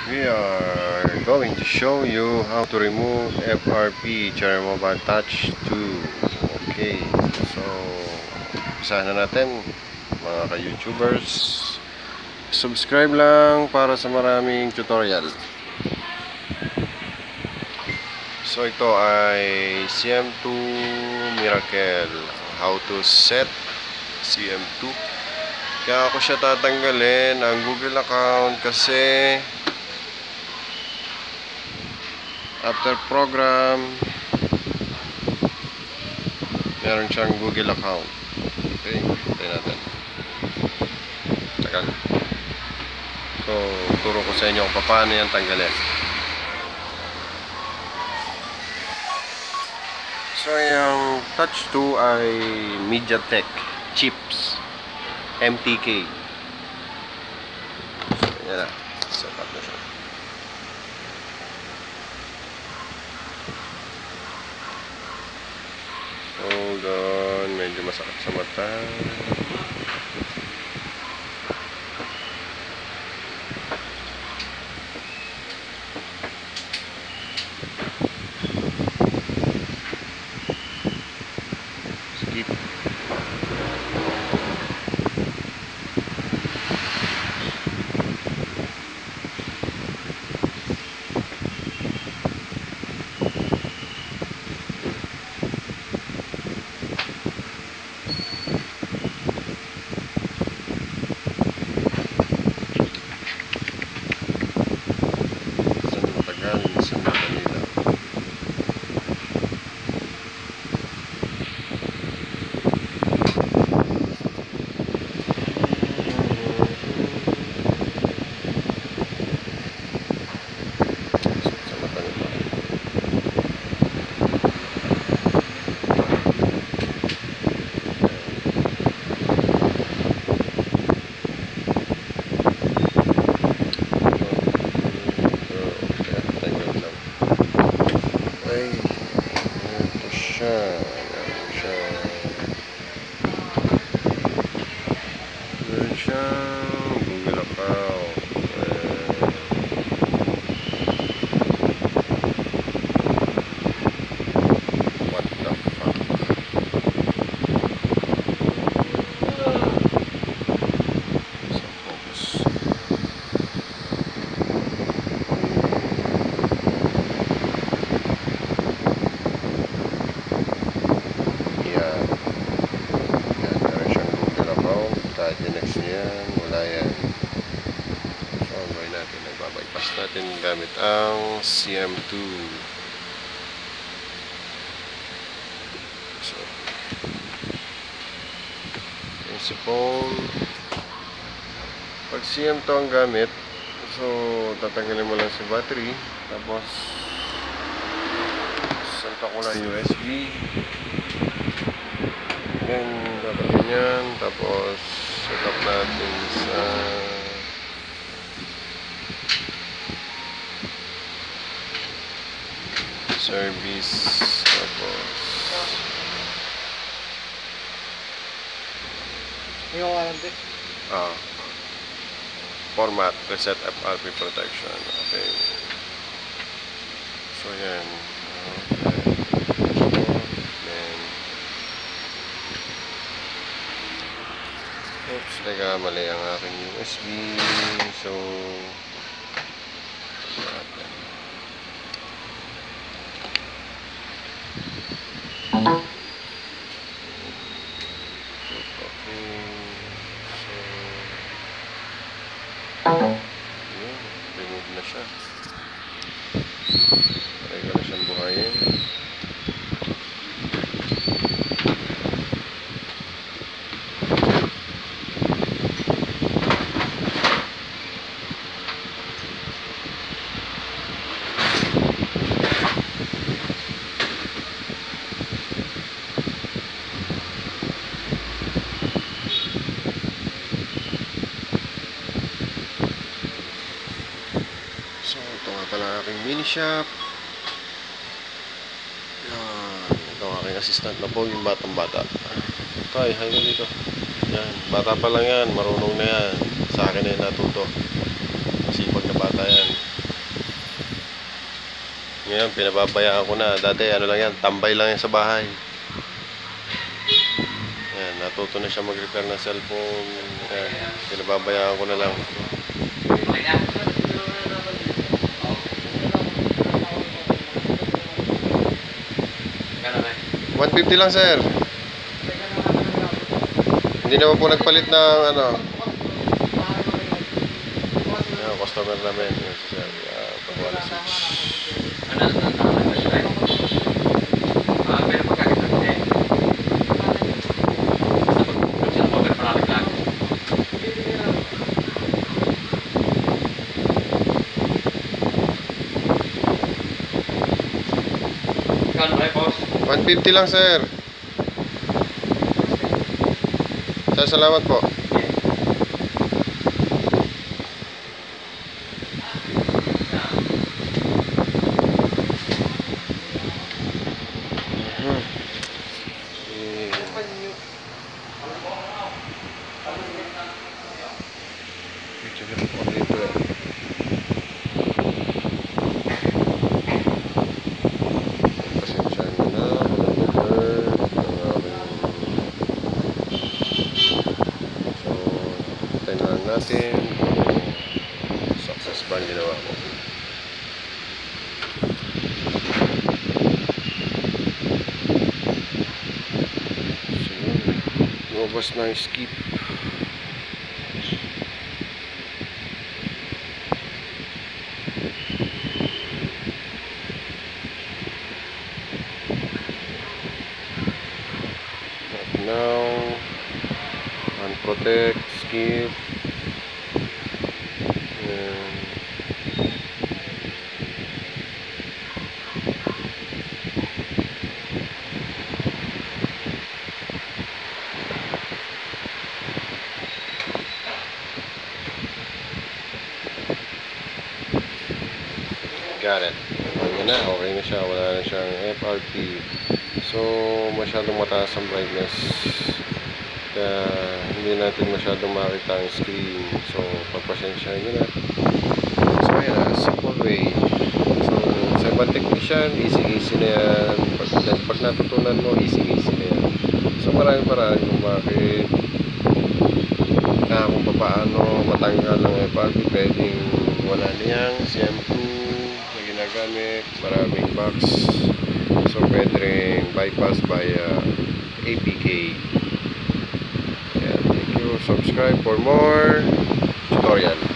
We are going to show you how to remove FRP Cherry Mobile Touch 2. Okay, so usahan na natin mga ka-YouTubers. Subscribe lang para sa maraming tutorial. So ito ay CM2 Miracle. How to set CM2. Kaya ako siya tatanggalin ang Google account kasi after program meron siyang Google account. Okay, tayo natin. Tagal. So, turo ko sa inyo kung paano yan tanggalin. So, yung Touch 2 ay MediaTek chips MTK. So, yan na. Sapat na siya. Hold on, medyo masakit sa mata. Skip. Ito siya. Meron siyang Google account. What the fuck? Sa focus. Kahit i-next yan, wala yan. So, ang gawin natin, nagbabypass natin gamit ang CM2. So, yung sa phone, pag CM2 ang gamit, so, tatanggalin mo lang si battery, tapos, salta ko lang USB, then, dapat yan, tapos, set up natin sa service, tapos format, reset FRP protection. Okay, so yan. Then oops, teka, mali ang aking USB. So yun, remove na siya. Try ko na siyang buhayin. So, ito nga pala aking mini shop. Yan. Ito ang aking assistant na po, yung batang bata. Tay, hi ka dito. Yan. Bata pa lang yan. Marunong na yan. Sa akin na yung natuto. Masipag na bata yan. Ngayon, pinababayaan ko na. Dati, ano lang yan, tambay lang yan sa bahay. Ayan, natuto na siya mag-repair ng cellphone. Ayan, pinababayaan ko na lang. 150 lang, sir. Hindi naman po nagpalit ng ano. Ayan, customer namin. Ayan, sir. Pagwala switch. Boss. 150 lang, sir. Sir, salamat po. Natin success ba ang ginawa ko. So, lumabas na yung skip. Now unprotect, skip. Got it. Yan na, okay na siya. Wala na siyang FRP. So, masyadong mataas ang brightness. Kaya, hindi natin masyadong makita ang screen. So, pagpasensyahan nyo na. So, yan, simple way. So, sa ibang technician, easy na yan. Pag natutunan mo, easy na yan. So, maraming paraan kung bakit kung paano matanggal ang FRP. Pwedeng wala niyang CM2 ginagamit, maraming box, so pwede rin bypass via APK. Yeah, thank you. Subscribe for more tutorial.